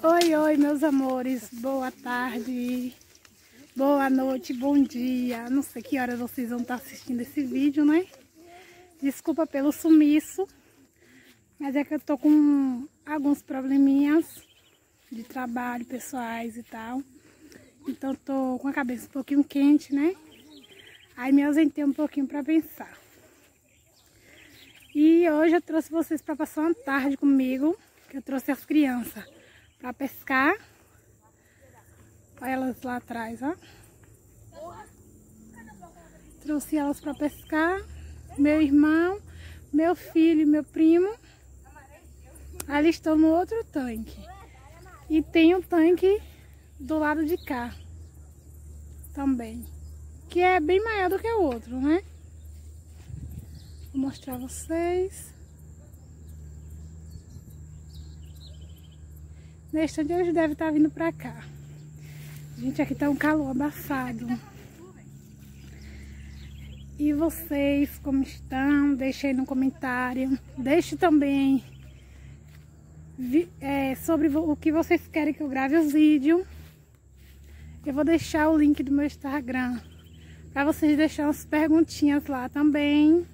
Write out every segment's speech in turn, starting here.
Oi, oi, meus amores, boa tarde, boa noite, bom dia. Não sei que horas vocês vão estar assistindo esse vídeo, né? Desculpa pelo sumiço, mas é que eu tô com alguns probleminhas de trabalho, pessoais e tal. Então tô com a cabeça um pouquinho quente, né? Aí me ausentei um pouquinho pra pensar. E hoje eu trouxe vocês para passar uma tarde comigo, que eu trouxe as crianças para pescar. Olha elas lá atrás, ó. Trouxe elas para pescar. Meu irmão, meu filho e meu primo. Ali estão no outro tanque. E tem um tanque do lado de cá também, que é bem maior do que o outro, né? Vou mostrar a vocês. Neste dia eles devem estar vindo pra cá. Gente, aqui tá um calor abafado. E vocês, como estão? Deixem aí no comentário. Deixe também sobre o que vocês querem que eu grave os vídeos. Eu vou deixar o link do meu Instagram para vocês deixarem as perguntinhas lá também.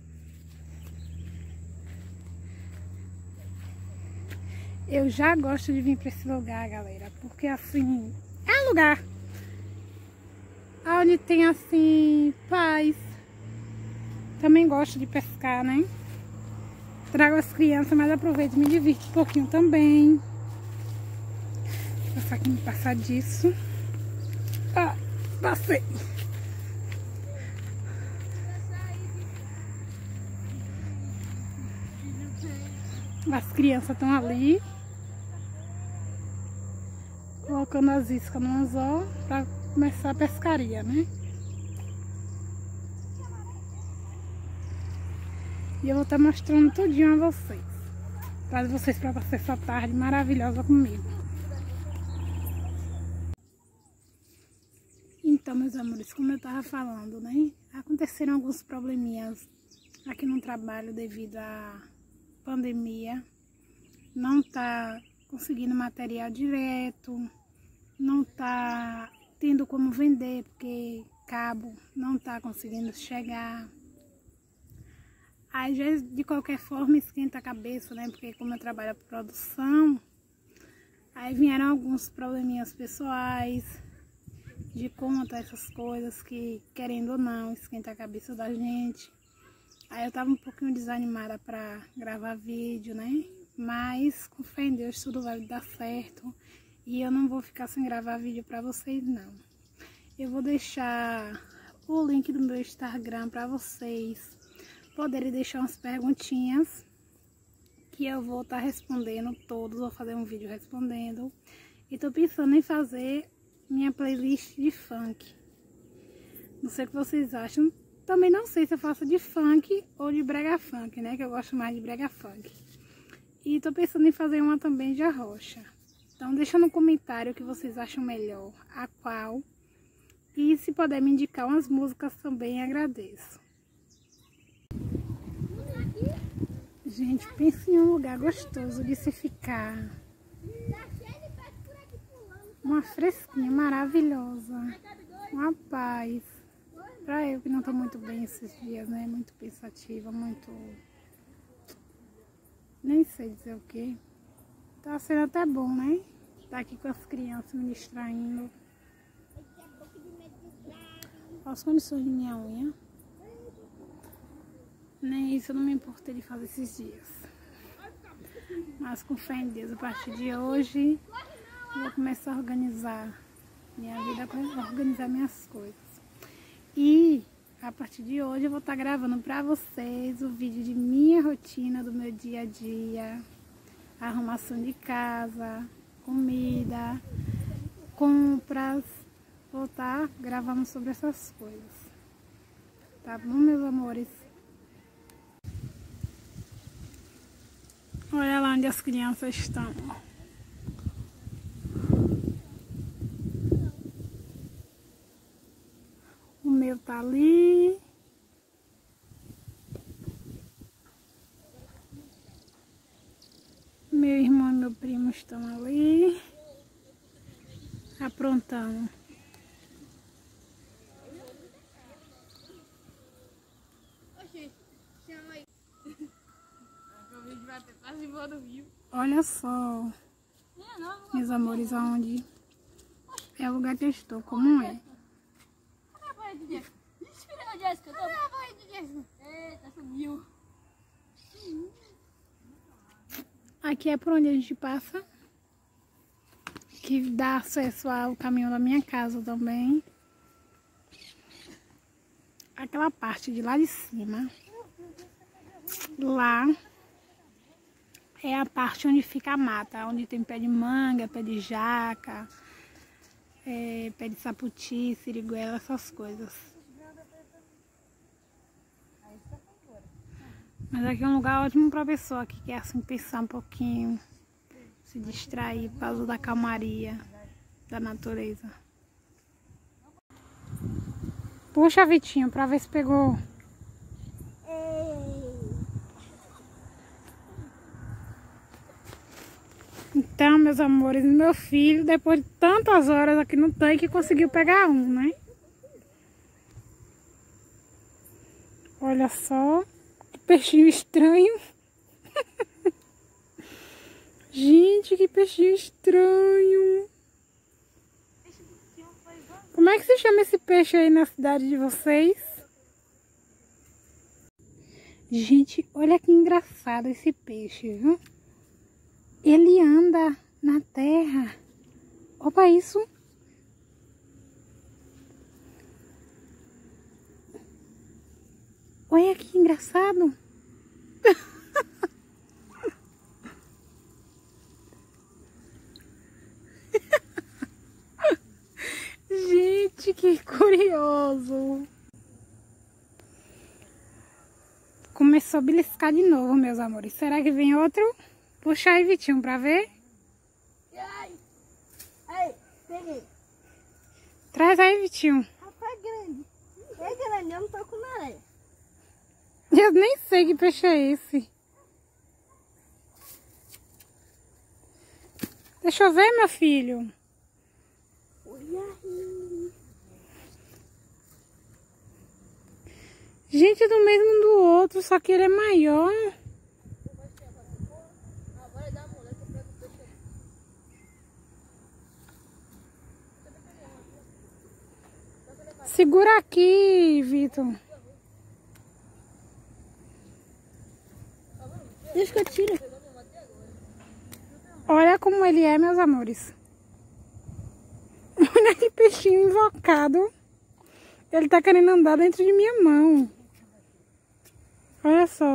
Eu já gosto de vir para esse lugar, galera, porque assim, é um lugar onde tem assim, paz. Também gosto de pescar, né? Trago as crianças, mas aproveito e me divirto um pouquinho também. Vou passar aqui no passadiço. Ah, passei. As crianças estão ali colocando as iscas no anzol para começar a pescaria, né? E eu vou estar mostrando tudinho a vocês. Para vocês para passar essa tarde maravilhosa comigo. Então, meus amores, como eu tava falando, né? Aconteceram alguns probleminhas aqui no trabalho devido à pandemia. Não tá conseguindo material direto, não tá tendo como vender, porque cabo não tá conseguindo chegar. Aí, de qualquer forma, esquenta a cabeça, né? Porque como eu trabalho por produção, aí vieram alguns probleminhas pessoais, de conta, essas coisas que, querendo ou não, esquenta a cabeça da gente. Aí eu tava um pouquinho desanimada pra gravar vídeo, né? Mas, com fé em Deus, tudo vai dar certo. E eu não vou ficar sem gravar vídeo pra vocês, não. Eu vou deixar o link do meu Instagram pra vocês poderem deixar umas perguntinhas que eu vou estar respondendo todos. Vou fazer um vídeo respondendo. E tô pensando em fazer minha playlist de funk. Não sei o que vocês acham. Também não sei se eu faço de funk ou de brega funk, né? Que eu gosto mais de brega funk. E tô pensando em fazer uma também de arrocha. Então deixa no comentário o que vocês acham melhor, a qual. E se puder me indicar umas músicas também, agradeço. Gente, pense em um lugar gostoso de se ficar. Uma fresquinha maravilhosa. Uma paz. Pra eu que não tô muito bem esses dias, né? Muito pensativa, muito... Nem sei dizer o que. Tá sendo até bom, né? Tá aqui com as crianças me distraindo. Olha as condições de minha unha. Nem isso eu não me importei de fazer esses dias. Mas com fé em Deus, a partir de hoje, eu vou começar a organizar minha vida, organizar minhas coisas. E a partir de hoje eu vou estar gravando pra vocês o vídeo de minha rotina, do meu dia a dia, arrumação de casa, comida, compras. Vou estar gravando sobre essas coisas. Tá bom, meus amores? Olha lá onde as crianças estão. O meu tá ali. Meu irmão e meu primo estão ali aprontando. Olha só, meus amores, aonde é o lugar que eu estou, como é? Aqui é por onde a gente passa, que dá acesso ao caminho da minha casa também. Aquela parte de lá de cima, lá é a parte onde fica a mata, onde tem pé de manga, pé de jaca, pé de saputi, siriguela, essas coisas. Mas aqui é um lugar ótimo para a pessoa que quer assim pensar um pouquinho, se distrair por causa da calmaria da natureza. Puxa, Vitinho, para ver se pegou. Então, meus amores, meu filho, depois de tantas horas aqui no tanque, conseguiu pegar um, né? Olha só, que peixinho estranho. Gente, que peixinho estranho. Como é que se chama esse peixe aí na cidade de vocês? Gente, olha que engraçado esse peixe, viu? Ele anda na terra. Opa, isso. Olha que engraçado. Gente, que curioso. Começou a beliscar de novo, meus amores. Será que vem outro? Puxa aí, Vitinho, pra ver. Aí, peguei. Traz aí, Vitinho. Rapaz, grande. É grande, eu não tô com areia. Eu nem sei que peixe é esse. Deixa eu ver, meu filho. Olha aí. Gente, é do mesmo do outro, só que ele é maior. Segura aqui, Vitor. Deixa que eu tiro. Olha como ele é, meus amores. Olha que peixinho invocado. Ele tá querendo andar dentro de minha mão. Olha só.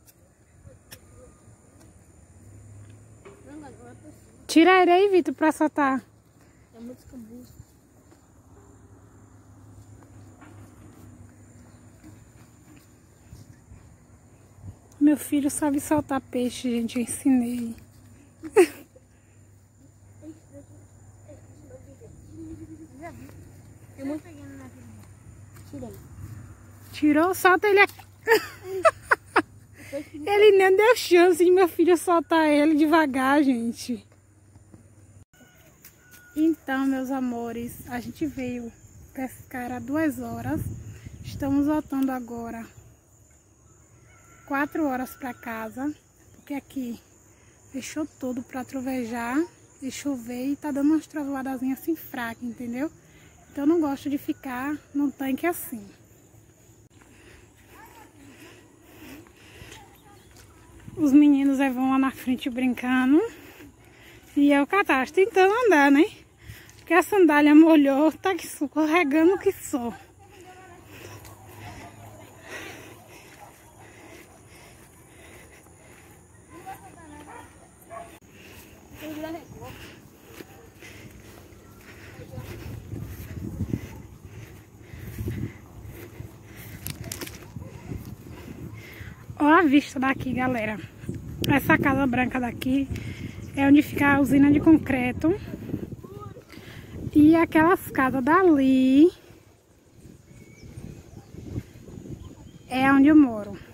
Tira ele aí, Vitor, pra soltar. É muito escabuço. Meu filho sabe soltar peixe, gente. Eu ensinei. Eu não peguei na vida. Tirei. Tirou? Solta ele aqui. Ele nem deu chance de meu filho soltar ele devagar, gente. Então, meus amores, a gente veio pescar há 2 horas. Estamos voltando agora 4 horas para casa, porque aqui fechou tudo para trovejar e chover e tá dando umas trovoadazinhas assim fracas, entendeu? Então eu não gosto de ficar num tanque assim. Os meninos vão lá na frente brincando e eu catastro tentando andar, né? Porque a sandália molhou, tá aqui escorregando que sou. Olha a vista daqui, galera. Essa casa branca daqui é onde fica a usina de concreto. E aquelas casas dali é onde eu moro.